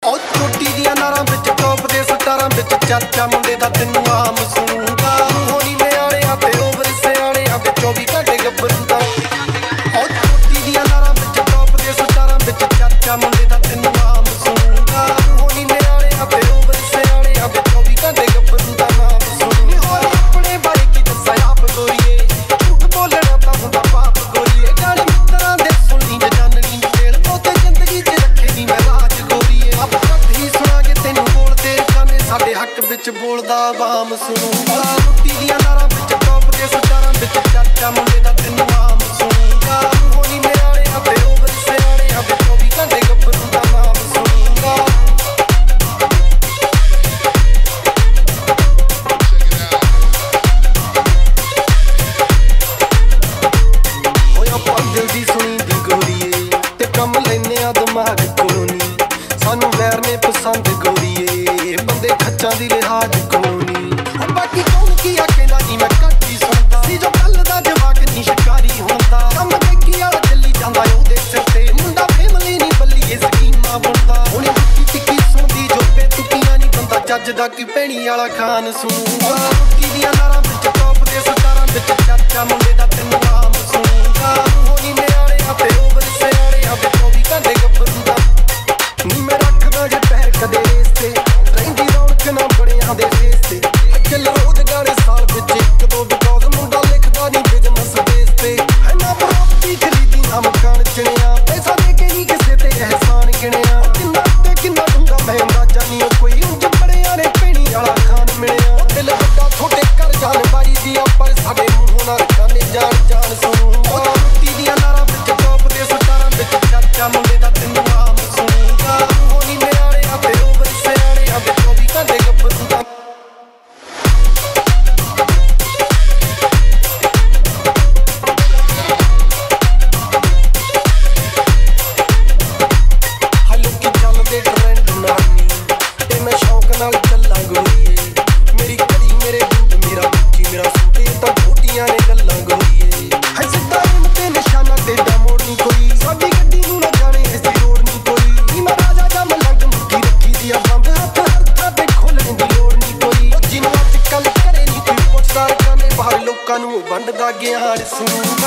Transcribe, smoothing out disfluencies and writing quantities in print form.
ਉਹ ਚੋਟੀ ਦੀਆਂ ਨਾਰਾਂ ਵਿੱਚ ਟੌਪ ਦੇ ਸਟਾਰਾਂ ਵਿੱਚ ਚਾਚਾ ਮੁੰਡੇ ਦਾ ਤੈਨੂੰ ਆਮ ਸੁਣੂਗਾ ਹੋਣੀ ਨਿਆਣਿਆਂ ਤੇ ਓਵਰ ਸਿਆਣਿਆਂ ਵਿੱਚ 24 ਘੰਟੇ ਗੱਭਰੂ ਦਾ ਉਹ ਚੋਟੀ ਦੀਆਂ ਨਾਰਾਂ ਵਿੱਚ ਟੌਪ ਦੇ ਸਟਾਰਾਂ ਵਿੱਚ ਚਾਚਾ ਮੁੰਡੇ ਦਾ ਤੈਨੂੰ ਆਮ ਸੁਣੂਗਾ ਹੋਣੀ ਨਿਆਣਿਆਂ ਤੇ ਓਵਰ ਸਿਆਣਿਆਂ ਵਿੱਚ 24 ਘੰਟੇ ਗੱਭਰੂ ਦਾ ਨਾਮ ਸੁਣੂਗਾ ਆਪਣੇ ਬਾਰੇ ਕੀ ਦੱਸਾਂ ਆਪ ਗੋਰੀਏ ਝੂਠ ਬੋਲਣਾ ਤਾਂ ਹੁੰਦਾ ਪਾਪ ਗੋਰੀਏ ਜਾਣੀ ਮਿੱਤਰਾਂ ਦੇ ਸੁਣਨੀ ਜੇ ਜਾਣਨੀ ਤੇਲ ਉਹ ਤੇ ਜ਼ਿੰਦਗੀ 'ਚ ਰੱਖੇਗੀ ਮੈਂ ਰਾਜ ਗੋਰੀਏ ਆਪ ਕਦ ਹੀ ਸੁਣਾਂਗੇ ਤੈਨੂੰ ਬੋਲਦੇ ਜਾਣੇ ਸਾਡੇ ਹੱਕ ਵਿੱਚ ਬੋਲਦਾ ਆਵਾਮ ਸੁਣੂਗਾ ਰੋਟੀ ਦੀਆਂ ਨਾਰਾਂ ਵਿੱਚ ਟੌਪ ਦੇ ਸਟਾਰਾਂ ਵਿੱਚ ਚਾਚਾ ਮੁੰਡੇ ਦਾ ਤੈਨੂੰ ਆਮ ਸੁਣੂਗਾ ਹੋਣੀ ਨਿਆਣਿਆਂ ਤੇ ਓਵਰ ਸਿਆਣਿਆਂ ਵਿੱਚ 24 ਘੰਟੇ ਗੱਭਰੂ ਦਾ ਨਾਮ ਸੁਣੂਗਾ ਹੋਇਆ ਦਿਲ ਦੀ ਸੁਣੀ ਦੀ ਗੋਰੀਏ ਤੇ ਕੰਮ ਲੈਨੇ ਆ ਦਿਮਾਗ ਕੋਲੋਂ ਨੀ ਸਾਨੂੰ ਵੈਰ ਨੇ ਪਸੰਦ ਗੋਰੀਏ ਬੰਦੇ ਖੱਚਾਂ ਦੀ ਲਿਹਾਜ਼ ਕੋਲੋਂ ਨੀ ਬਾਕੀ ਕੌਣ ਕੀ ਆਖੇਂਦਾ ਜੀ ਮੈਂ ਘੱਟ ਹੀ ਸੁਣਦਾ ਸੀ ਜੋ ਕੱਲ ਦਾ ਜਵਾਕ ਨੀ ਸ਼ਿਕਾਰੀ ਹੁੰਦਾ ਕੰਮ ਦੇਖੀ ਵਾਲਾ ਚੱਲੀ ਜਾਂਦਾ ਉਹਦੇ ਸਿਰ ਤੇ ਮੁੰਡਾ ਫੈਮਲੀ ਨੀ ਬੱਲੀਏ ਸਕੀਮਾਂ ਬੁਣਦਾ ਹੁਣੇ ਟਿੱਕੀ ਟਿੱਕੀ ਸੁਣਦੀ ਜੋ ਬੇਤੁਕੀਆਂ ਨੀ ਬੰਦਾ ਜੱਜਦਾ ਕਿ ਭੈਣੀ ਵਾਲਾ ਖਾਨ ਸੁਣੂਗਾ ਰੋਟੀ ਦੀਆਂ ਨਾਰਾਂ ਵਿੱਚ ਟੌਪ ਦੇ ਸਟਾਰਾਂ ਵਿੱਚ ਚਾਚਾ ਮੁੰਡੇ ਦਾ ਤੈਨੂੰ ਆਮ ਸੁਣੂਗਾ ਹੋਣੀ ਨਿਆਣਿਆਂ ਤੇ ਓਵਰ ਸਿਆਣਿਆਂ ਵਿੱਚ 24 ਘੰਟੇ ਗੱਭਰੂ ਦਾ ਨੀ ਮੈਂ ਰੱਖਦਾ ਜੇ ਪੈਰ ਕਦੇ ਰੇਸ ਤੇ ਰਹਿੰਦੀ ਰੌਣਕ ਨਾ ਬੜਿਆਂ ਦੇ ਫੇਸ ਤੇ ਚੱਲ ਰੋਜ਼ ਗਾਣੇ ਸਾਲ ਵਿੱਚ ਇੱਕ ਦੋ ਬਿਕੌਜ਼ ਮੁੰਡਾ ਲਿਖਦਾ ਨੀ ਬਿਜ਼ਨਸ ਬੇਸ ਤੇ ਹੈ ਨਾ ਪ੍ਰਾਪਰਟੀ ਖਰੀਦੀ ਨਾ ਮਕਾਨ ਚਿਣਿਆ ਪੈਸਾ ਦੇ ਕੇ ਨਹੀਂ ਕਿਸੇ ਤੇ ਅਹਿਸਾਨ ਗਿਣਿਆ ਕਿੰਨਾ ਤੇ ਕਿੰਨਾ ਡੂੰਘਾ ਮੈਂ ਅੰਦਾਜ਼ਾ ਨਹੀਂ ਉਹ ਕੋਈ ਉਂਝ ਬੜਿਆਂ ਨੇ ਭੈਣੀ ਵਾਲਾ ਖਾਨ ਮਿਲਿਆ ਦਿਲ ਵੱਡਾ ਥੋੜੇ ਕਰ ਜਾਨ ਬਾਰੀ ਦੀਆਂ ਪਰ ਸਾਡੇ ਮੂੰਹੋਂ ਨਾ ਰਖਾਨੇ ਜਾਣ ਜਾਣ ਸੁਣੂਗਾ ਰੋਟੀ ਦੀਆਂ ਨਾਰਾਂ ਵਿੱਚ ਟੌਪ ਦੇ ਸਟਾਰਾਂ ਵਿੱਚ ਚਾਚਾ ਮੁੰਡੇ ਦਾ ਤੈਨੂੰ ਆਮ ਸੁਣੂਗਾ ਹੋਣੀ ਨਿਆਣਿਆਂ ਤੇ ਓਵਰ ਸਿਆਣਿਆਂ ਵਿੱਚ 24 ਘੰਟੇ ਗੱਭਰੂ ਦਾ ਲੋਕੀ ਚੱਲਦੇ ਟ੍ਰੈਂਡ ਨਾਨੀ ਤੇ ਮੈਂ ਸ਼ੌਕ ਨਾਲ ਚੱਲਾਂ ਗੋਰੀਏ ਮੇਰੀ ਘੜੀ ਮੇਰੇ ਬੂਟ ਮੇਰਾ ਵਿੱਕੀ ਮੇਰਾ ਸੂਟ ਇਹ ਤਾਂ ਛੋਟੀਆਂ ਨੇ ਗੱਲਾਂ ਗੋਰੀਏ ਹੈ ਸਿੱਧਾ ਰੂਮ ਤੇ ਨਿਸ਼ਾਨਾ ਟੇਡਾ ਮੋੜ ਨਹੀਂ ਕੋਈ ਸਾਡੀ ਗੱਡੀ ਨੂੰ ਨਾ ਜਾਣੇ ਇਸ ਦੀ ਲੋੜ ਨਹੀਂ ਕੋਈ ਨੀ ਮੈਂ ਰਾਜਾ ਜਾਂ ਮਲੰਗ ਮੁੱਕੀ ਰੱਖੀ ਦੀ ਆ ਬੰਦ ਹੱਥ ਹੱਥਾਂ ਤੇ ਖੋਲਣ ਦੀ ਲੋੜ ਨਹੀਂ ਕੋਈ ਜਿਹਨੂੰ ਅੱਜ ਕੱਲ ਘਰੇ ਨਹੀਂ ਕੋਈ ਪੁੱਛਦਾ ਰਕਾਨੇ ਬਾਹਰ ਲੋਕਾਂ ਨੂੰ ਵੰਡਦਾ ਗਿਆਨ ਸੁਣੂਗਾ